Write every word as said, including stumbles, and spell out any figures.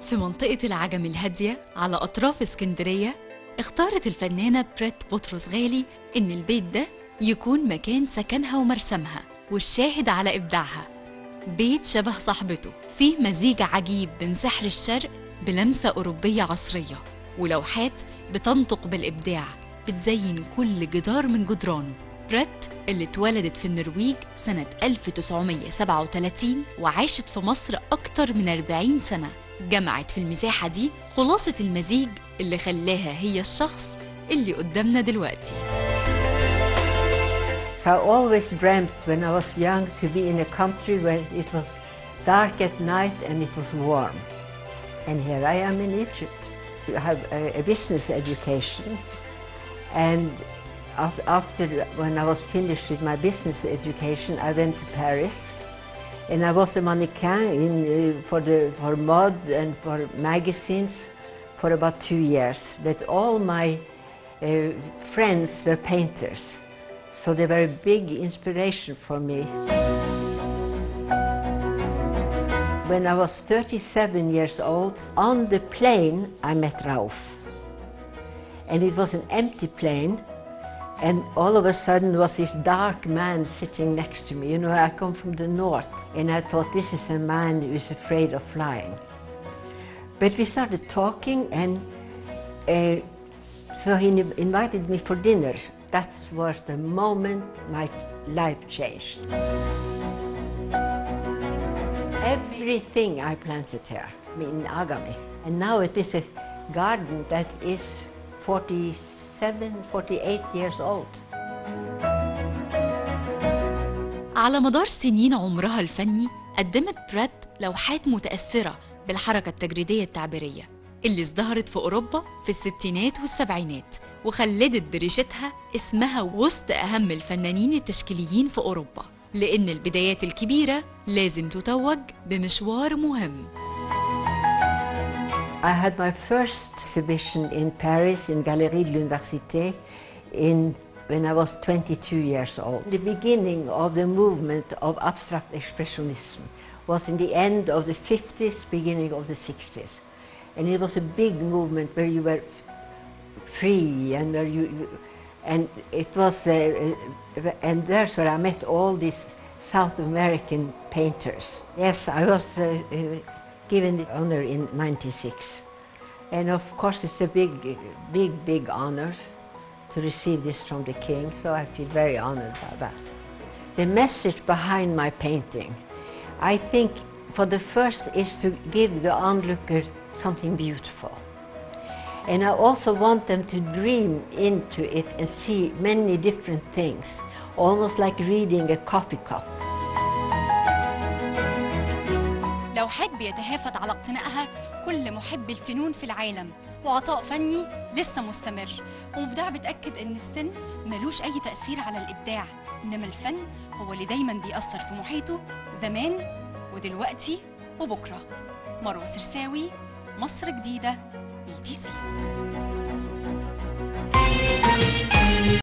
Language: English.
في منطقة العجم الهادية على أطراف اسكندرية، اختارت الفنانة بريت بطرس غالي إن البيت ده يكون مكان سكنها ومرسمها والشاهد على إبداعها. بيت شبه صاحبته، فيه مزيج عجيب بين سحر الشرق بلمسة أوروبية عصرية، ولوحات بتنطق بالإبداع بتزين كل جدار من جدرانه. بريت اللي اتولدت في النرويج سنة ألف وتسعمية سبعة وتلاتين وعاشت في مصر أكتر من أربعين سنة، جمعت في المساحة دي خلاصة المزيج اللي خلاها هي الشخص اللي قدامنا دلوقتي. So I always dreamt when I was young to be in a country where it was dark at night and it was warm. And here I am in Egypt. I have a, a business education, and after when I was finished with my business education, I went to Paris. And I was a mannequin in, uh, for, the, for mode and for magazines for about two years. But all my uh, friends were painters, so they were a big inspiration for me. When I was thirty-seven years old, on the plane I met Rauf. And it was an empty plane. And all of a sudden was this dark man sitting next to me. You know, I come from the north, and I thought, this is a man who is afraid of flying. But we started talking, and uh, so he invited me for dinner. That was the moment my life changed. Everything I planted here in Agami. And now it is a garden that is forty-seven, forty-eight years old. على مدار سنين عمرها الفني قدمت بريت لوحات متأثرة بالحركة التجريدية التعبيرية اللي ازدهرت في أوروبا في الستينات والسبعينات، وخلدت بريشتها اسمها وسط أهم الفنانين التشكيليين في أوروبا، لأن البدايات الكبيرة لازم تتوج بمشوار مهم. I had my first exhibition in Paris in Galerie de l'Université in, when I was twenty-two years old. The beginning of the movement of abstract expressionism was in the end of the fifties, beginning of the sixties. And it was a big movement where you were free and where you, you and it was, uh, and that's where I met all these South American painters. Yes, I was uh, uh, given the honor in ninety-six. And of course it's a big, big, big honor to receive this from the king, so I feel very honored by that. The message behind my painting, I think for the first is to give the onlooker something beautiful. And I also want them to dream into it and see many different things, almost like reading a coffee cup. لوحات بيتهافت على اقتنائها كل محب الفنون في العالم، وعطاء فني لسه مستمر، ومبدع بتأكد ان السن ملوش اي تأثير على الابداع، انما الفن هو اللي دايما بيأثر في محيطه زمان ودلوقتي وبكره. مروة سرساوي، مصر جديدة، بي تي سي.